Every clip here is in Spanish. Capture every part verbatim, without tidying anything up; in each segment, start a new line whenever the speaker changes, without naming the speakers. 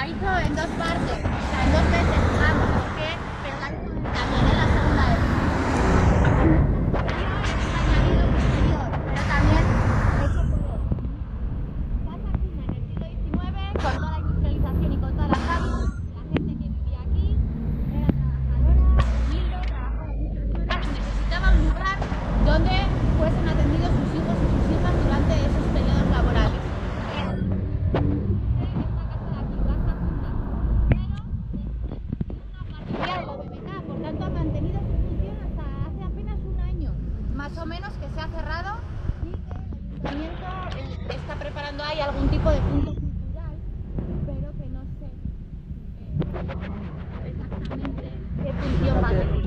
la hizo en dos partes, o sea, en dos veces, digamos, porque, pero la hizo también en la segunda época. Añadido posterior, pero también hecho por él. Casa Pina en el siglo diecinueve, con toda la industrialización y con toda la fábrica, la gente que vivía aquí era trabajadora, humilde, trabajaba muchas horas y necesitaba un lugar donde fuesen atendidos sus hijos y sus hijas durante esos periodos laborales. Por tanto, ha mantenido su función hasta hace apenas un año, más o menos, que se ha cerrado y que el ayuntamiento eh, está preparando ahí algún tipo de punto cultural, pero que no sé eh, exactamente qué función va a tener.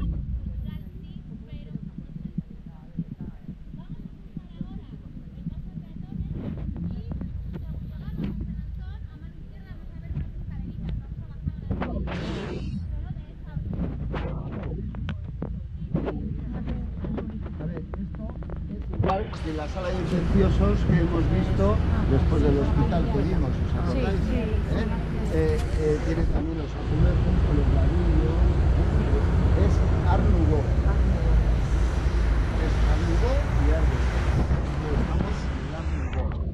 De la sala de infecciosos que hemos visto después del hospital que vimos, ¿os acordáis? Sí, sí. ¿Eh? Eh, eh, tiene también los azulejos con los ladrillos. ¿Eh? Es Art Nouveau. Es Art Nouveau y Art Nouveau. Estamos en Art Nouveau.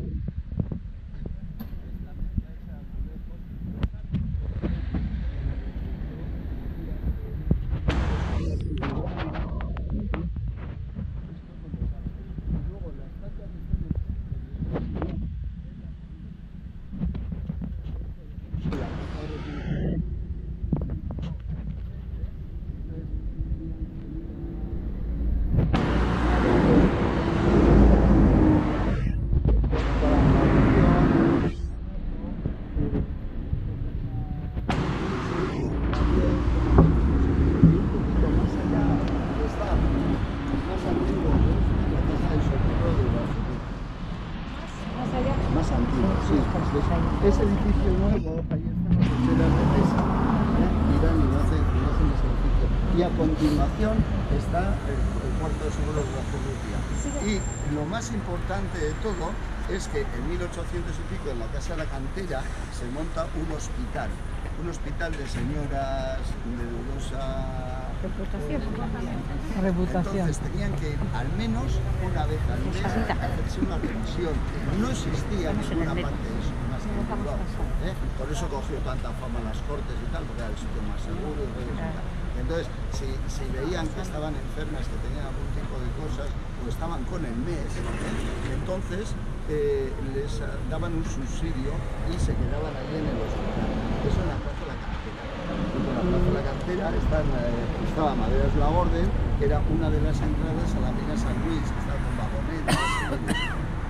Ese edificio nuevo, ahí están las cocheras de mesa, ¿eh? Miran y lo hacen, y lo hacen ese edificio. Y a continuación está el, el cuarto de seguros de la Ferrería. Y lo más importante de todo es que en mil ochocientos y pico, en la Casa de la Cantera, se monta un hospital. Un hospital de señoras de dudosa reputación. Eh, reputación. Entonces tenían que ir al menos una vez al mes a hacerse una revisión. No existía ninguna parte de eso. ¿Eh? Por eso cogió tanta fama las Cortes y tal, porque era el sitio más seguro y tal. Entonces, si, si veían que estaban enfermas, que tenían algún tipo de cosas, o estaban con el mes, ¿eh? entonces eh, les daban un subsidio y se quedaban allí en el hospital. Eso en la Plaza de la Cantera. Y por la Plaza de la Cantera está, eh, estaba Maderas La Orden, que era una de las entradas a la mina San Luis, que estaba con vagonetas.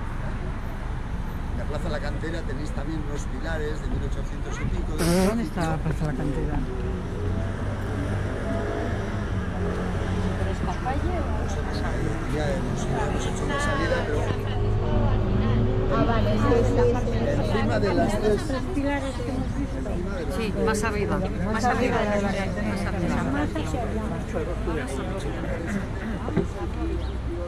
La Plaza de la Cantera tenéis también unos pilares de mil ochocientos y pico. De
¿Dónde está la Plaza de la Cantera?
¿Por esta calle o...?
Ya hemos, hemos hecho una salida, pero...
Ah, vale,
encima de las tres...
¿Los pilares que hemos visto?
Sí, más arriba, más arriba de la más arriba.